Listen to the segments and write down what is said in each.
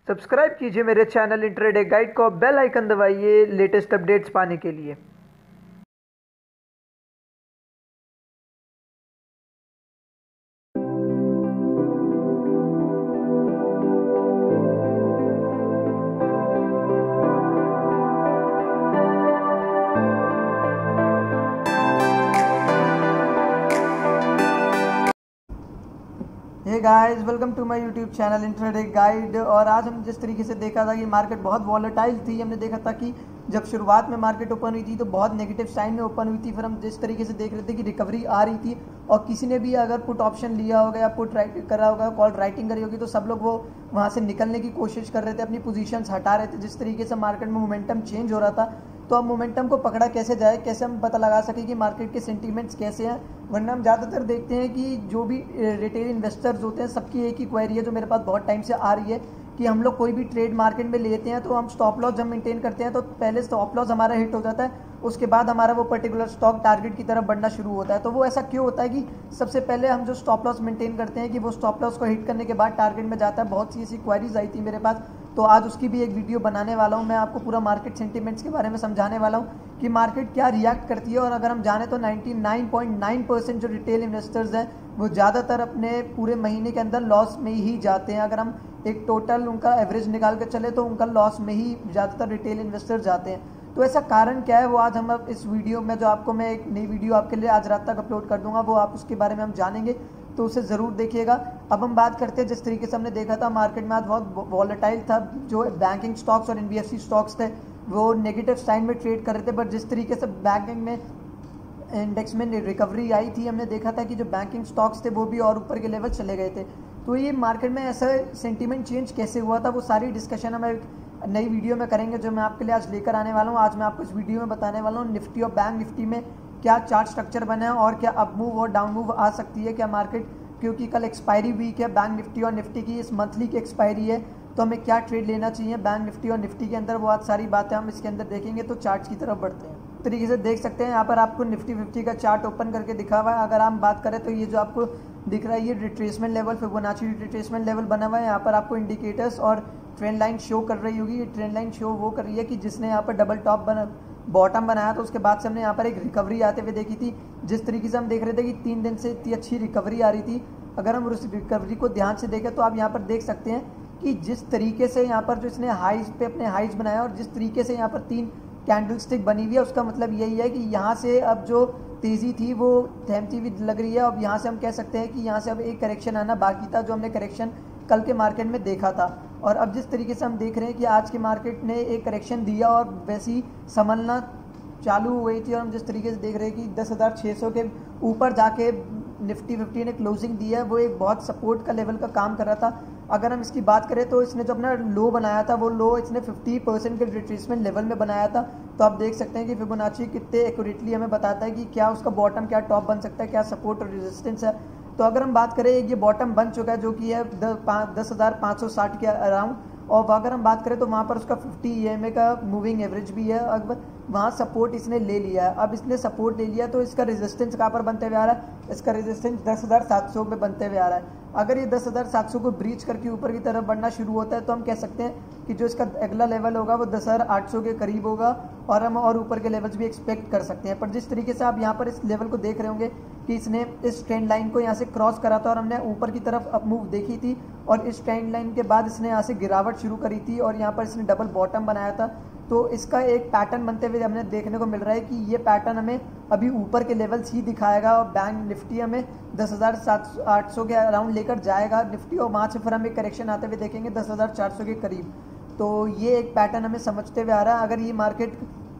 Subscribe कीजिए मेरे channel intraday guide को, बेल आइकन दबाइए लेटेस्ट अपडेट्स पाने के लिए। Hey guys, welcome to my YouTube channel intraday guide. और आज हम जिस तरीके से देखा था कि मार्केट बहुत वॉलेटाइल थी, हमने देखा था कि जब शुरुआत में मार्केट ओपन हुई थी तो बहुत नेगेटिव साइन में ओपन हुई थी। फिर हम जिस तरीके से देख रहे थे कि रिकवरी आ रही थी और किसी ने भी अगर पुट ऑप्शन लिया होगा या पुट राइट करा होगा, कॉल राइटिंग करी होगी, तो सब लोग वो वहाँ से निकलने की कोशिश कर रहे थे, अपनी पोजीशंस हटा रहे थे। जिस तरीके से मार्केट में मोमेंटम चेंज हो रहा था, तो अब मोमेंटम को पकड़ा कैसे जाए, कैसे हम पता लगा सकें कि मार्केट के सेंटीमेंट्स कैसे हैं। वरना हम ज़्यादातर देखते हैं कि जो भी रिटेल इन्वेस्टर्स होते हैं, सबकी एक ही क्वेरी है जो मेरे पास बहुत टाइम से आ रही है कि हम लोग कोई भी ट्रेड मार्केट में लेते हैं तो हम स्टॉप लॉस जब मेंटेन करते हैं तो पहले स्टॉप लॉस हमारा हिट हो जाता है, उसके बाद हमारा वो पर्टिकुलर स्टॉक टारगेट की तरफ बढ़ना शुरू होता है। तो वो ऐसा क्यों होता है कि सबसे पहले हम जो स्टॉप लॉस मेंटेन करते हैं कि वो स्टॉप लॉस को हिट करने के बाद टारगेट में जाता है। बहुत सी ऐसी क्वेरीज आई थी मेरे पास, तो आज उसकी भी एक वीडियो बनाने वाला हूँ। मैं आपको पूरा मार्केट सेंटीमेंट्स के बारे में समझाने वाला हूँ कि मार्केट क्या रिएक्ट करती है। और अगर हम जाने तो 99.9% जो रिटेल इन्वेस्टर्स हैं वो ज़्यादातर अपने पूरे महीने के अंदर लॉस में ही जाते हैं। अगर हम एक टोटल उनका एवरेज निकाल कर चले तो उनका लॉस में ही ज़्यादातर रिटेल इन्वेस्टर जाते हैं। तो ऐसा कारण क्या है, वो आज हम इस वीडियो में, जो आपको मैं एक नई वीडियो आपके लिए आज रात तक अपलोड कर दूंगा, वो आप उसके बारे में हम जानेंगे, तो उसे ज़रूर देखिएगा। अब हम बात करते हैं, जिस तरीके से हमने देखा था मार्केट में आज बहुत वॉलेटाइल था। जो बैंकिंग स्टॉक्स और एनबीएफसी स्टॉक्स थे वो नेगेटिव साइन में ट्रेड कर रहे थे, बट जिस तरीके से बैंकिंग में इंडेक्स में रिकवरी आई थी, हमने देखा था कि जो बैंकिंग स्टॉक्स थे वो भी और ऊपर के लेवल चले गए थे। तो ये मार्केट में ऐसा सेंटीमेंट चेंज कैसे हुआ था, वो सारी डिस्कशन हम एक नई वीडियो में करेंगे जो मैं आपके लिए आज लेकर आने वाला हूँ। आज मैं आपको इस वीडियो में बताने वाला हूँ निफ्टी और बैंक निफ्टी में क्या चार्ट स्ट्रक्चर बना है और क्या अप मूव और डाउन मूव आ सकती है क्या मार्केट, क्योंकि कल एक्सपायरी वीक है बैंक निफ्टी और निफ्टी की, इस मंथली की एक्सपायरी है, तो हमें क्या ट्रेड लेना चाहिए बैंक निफ्टी और निफ्टी के अंदर, वो आज सारी बातें हम इसके अंदर देखेंगे। तो चार्ट की तरफ बढ़ते हैं। तरीके से देख सकते हैं यहाँ पर आपको निफ्टी 50 का चार्ट ओपन करके दिखा हुआ है। अगर हम बात करें तो ये जो आपको दिख रहा है ये retracement level, Fibonacci retracement level बना हुआ है। यहाँ पर आपको इंडिकेटर्स और ट्रेंड लाइन शो कर रही होगी। ये ट्रेंड लाइन शो वो कर रही है कि जिसने यहाँ पर डबल टॉप बॉटम बनाया, तो उसके बाद से हमने यहाँ पर एक रिकवरी आते हुए देखी थी। जिस तरीके से हम देख रहे थे कि 3 दिन से इतनी अच्छी रिकवरी आ रही थी, अगर हम उस रिकवरी को ध्यान से देखें तो आप यहाँ पर देख सकते हैं कि जिस तरीके से यहाँ पर जो इसने हाइज पे अपने हाइज बनाया और जिस तरीके से यहाँ पर 3 कैंडल स्टिक बनी हुई है, उसका मतलब यही है कि यहाँ से अब जो तेज़ी थी वो थमती हुई लग रही है। अब यहाँ से हम कह सकते हैं कि यहाँ से अब एक करेक्शन आना बाकी था, जो हमने करेक्शन कल के मार्केट में देखा था। और अब जिस तरीके से हम देख रहे हैं कि आज के मार्केट ने एक करेक्शन दिया और वैसी संभलना चालू हो गई थी, और हम जिस तरीके से देख रहे हैं कि 10,600 के ऊपर जाके निफ्टी 50 ने क्लोजिंग दी है, वो एक बहुत सपोर्ट का लेवल का काम कर रहा था। अगर हम इसकी बात करें तो इसने जो अपना लो बनाया था वो लो इसने 50% के रिट्रेसमेंट लेवल में बनाया था। तो आप देख सकते हैं कि फिबोनाची कितने एक्यूरेटली हमें बताता है कि क्या उसका बॉटम, क्या टॉप बन सकता है, क्या सपोर्ट और रेजिस्टेंस है। तो अगर हम बात करें, ये बॉटम बन चुका है जो कि है 10,560 के अराउंड, और अगर हम बात करें तो वहाँ पर उसका 50 EMA का मूविंग एवरेज भी है। अगर वहाँ सपोर्ट इसने ले लिया है, अब इसने सपोर्ट ले लिया तो इसका रेजिस्टेंस कहाँ पर बनते हुए आ रहा है, इसका रेजिस्टेंस 10,700 पे बनते हुए आ रहा है। अगर ये 10,700 को ब्रीच करके ऊपर की तरफ बढ़ना शुरू होता है तो हम कह सकते हैं कि जो इसका अगला लेवल होगा वो 10,800 के करीब होगा, और हम और ऊपर के लेवल्स भी एक्सपेक्ट कर सकते हैं। पर जिस तरीके से आप यहाँ पर इस लेवल को देख रहे होंगे कि इसने इस ट्रेंड लाइन को यहाँ से क्रॉस करा था और हमने ऊपर की तरफ अप मूव देखी थी, और इस ट्रेंड लाइन के बाद इसने यहाँ से गिरावट शुरू करी थी और यहाँ पर इसने डबल बॉटम बनाया था। तो इसका एक पैटर्न बनते हुए हमें देखने को मिल रहा है कि ये पैटर्न हमें अभी ऊपर के लेवल्स ही दिखाएगा, और बैंक निफ्टी हमें 10,800 के अराउंड लेकर जाएगा निफ्टी, और वहाँ से फिर हम एक करेक्शन आते हुए देखेंगे 10,400 के करीब। तो ये एक पैटर्न हमें समझते हुए आ रहा है। अगर ये मार्केट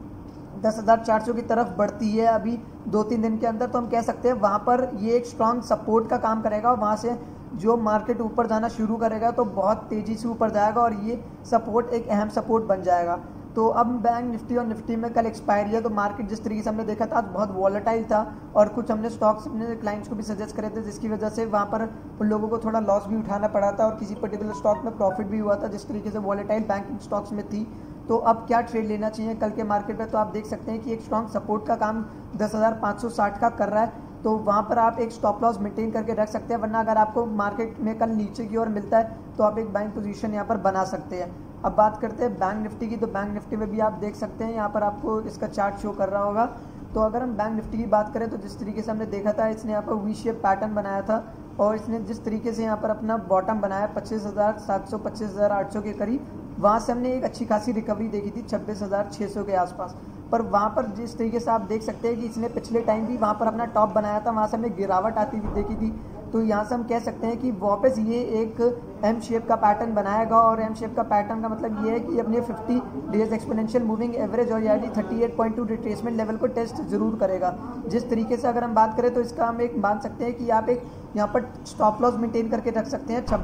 10,400 की तरफ बढ़ती है अभी 2-3 दिन के अंदर, तो हम कह सकते हैं वहाँ पर ये एक स्ट्रॉन्ग सपोर्ट का काम करेगा, और वहाँ से जो मार्केट ऊपर जाना शुरू करेगा तो बहुत तेज़ी से ऊपर जाएगा, और ये सपोर्ट एक अहम सपोर्ट बन जाएगा। तो अब बैंक निफ्टी और निफ्टी में कल एक्सपायरी है, तो मार्केट जिस तरीके से हमने देखा था आज बहुत वॉलेटाइल था, और कुछ हमने स्टॉक्स अपने क्लाइंट्स को भी सजेस्ट करे थे, जिसकी वजह से वहाँ पर उन लोगों को थोड़ा लॉस भी उठाना पड़ा था और किसी पर्टिकुलर स्टॉक में प्रॉफिट भी हुआ था, जिस तरीके से वॉलेटाइल बैंकिंग स्टॉक्स में थी। तो अब क्या ट्रेड लेना चाहिए कल के मार्केट में, तो आप देख सकते हैं कि एक स्ट्रॉन्ग सपोर्ट का काम 10,560 का कर रहा है। तो वहाँ पर आप एक स्टॉप लॉस मेंटेन करके रख सकते हैं, वरना अगर आपको मार्केट में कल नीचे की ओर मिलता है तो आप एक बाइंग पोजीशन यहाँ पर बना सकते हैं। अब बात करते हैं बैंक निफ्टी की, तो बैंक निफ्टी में भी आप देख सकते हैं यहाँ पर आपको इसका चार्ट शो कर रहा होगा। तो अगर हम बैंक निफ्टी की बात करें तो जिस तरीके से हमने देखा था, इसने यहाँ पर वी शेप पैटर्न बनाया था और इसने जिस तरीके से यहाँ पर अपना बॉटम बनाया 25,700 25,800 के करीब, वहाँ से हमने एक अच्छी खासी रिकवरी देखी थी 26,600 के आसपास। पर वहाँ पर जिस तरीके से आप देख सकते हैं कि इसने पिछले टाइम भी वहाँ पर अपना टॉप बनाया था, वहाँ से हमने गिरावट आती हुई देखी थी। तो यहाँ से हम कह सकते हैं कि वापस ये एक एम शेप का पैटर्न बनाएगा और एम शेप का पैटर्न का मतलब ये है कि अपने 50 डेज एक्सपोनेंशियल मूविंग एवरेज और यानी 38.2 रिट्रेसमेंट लेवल को टेस्ट जरूर करेगा। जिस तरीके से अगर हम बात करें तो इसका हम एक मान सकते हैं कि आप एक यहाँ पर स्टॉप लॉस मेंटेन करके रख सकते हैं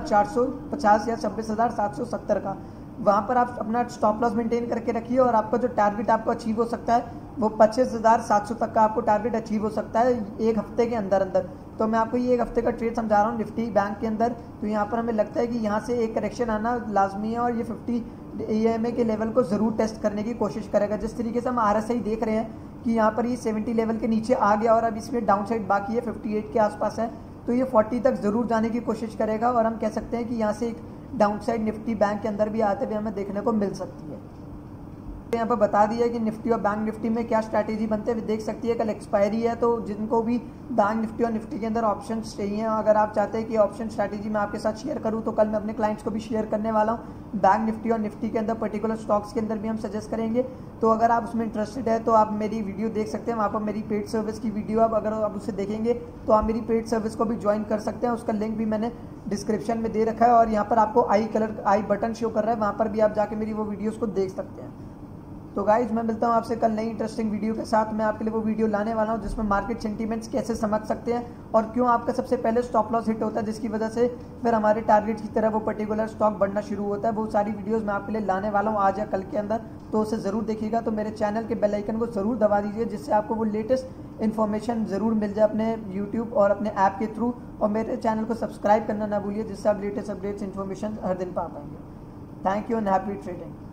26,450 या 26,770 का। वहाँ पर आप अपना स्टॉप लॉस मेंटेन करके रखिए और आपका जो टारगेट आपको अचीव हो सकता है वो 25,700 तक का आपको टारगेट अचीव हो सकता है एक हफ्ते के अंदर अंदर। तो मैं आपको ये एक हफ्ते का ट्रेड समझा रहा हूँ निफ्टी बैंक के अंदर। तो यहाँ पर हमें लगता है कि यहाँ से एक करेक्शन आना लाजमी है और ये 50 EMA के लेवल को ज़रूर टेस्ट करने की कोशिश करेगा। जिस तरीके से हम RSI देख रहे हैं कि यहाँ पर ये 70 लेवल के नीचे आ गया और अब इसमें डाउन साइड बाकी है 58 के आसपास है, तो ये 40 तक ज़रूर जाने की कोशिश करेगा और हम कह सकते हैं कि यहाँ से एक डाउन साइड निफ्टी बैंक के अंदर भी आते हुए हमें देखने को मिल सकती है। यहाँ पर बता दिया कि निफ्टी और बैंक निफ्टी में क्या स्ट्रैटेजी बनते हुए देख सकती है। कल एक्सपायरी है, तो जिनको भी बैंक निफ्टी और निफ्टी के अंदर ऑप्शंस चाहिए, अगर आप चाहते हैं कि ऑप्शन स्ट्रैटेजी मैं आपके साथ शेयर करूँ तो कल मैं अपने क्लाइंट्स को भी शेयर करने वाला हूँ। बैंक निफ्टी और निफ्टी के अंदर पर्टिकुलर स्टॉक्स के अंदर भी हम सजेस्ट करेंगे। तो अगर आप उसमें इंटरेस्टेड है तो आप मेरी वीडियो देख सकते हैं, वहाँ पर मेरी पेड सर्विस की वीडियो अगर आप उसे देखेंगे तो आप मेरी पेड सर्विस को भी ज्वाइन कर सकते हैं। उसका लिंक भी मैंने डिस्क्रिप्शन में दे रखा है और यहाँ पर आपको आई बटन शो कर रहा है, वहाँ पर भी आप जाके मेरी वो वीडियोज़ को देख सकते हैं। तो गाइज मैं मिलता हूँ आपसे कल नई इंटरेस्टिंग वीडियो के साथ। मैं आपके लिए वो वीडियो लाने वाला हूँ जिसमें मार्केट सेंटीमेंट्स कैसे समझ सकते हैं और क्यों आपका सबसे पहले स्टॉप लॉस हिट होता है, जिसकी वजह से फिर हमारे टारगेट की तरह वो पर्टिकुलर स्टॉक बढ़ना शुरू होता है। वो सारी वीडियोस मैं आपके लिए लाने वाला हूँ आज या कल के अंदर, तो उसे ज़रूर देखिएगा। तो मेरे चैनल के बेल आइकन को ज़रूर दबा दीजिए जिससे आपको वो लेटेस्ट इन्फॉर्मेशन ज़रूर मिल जाए अपने यूट्यूब और अपने ऐप के थ्रू, और मेरे चैनल को सब्सक्राइब करना ना भूलिए जिससे आप लेटेस्ट अपडेट्स इन्फॉर्मेशन हर दिन पा पाएंगे। Thank you and happy trading.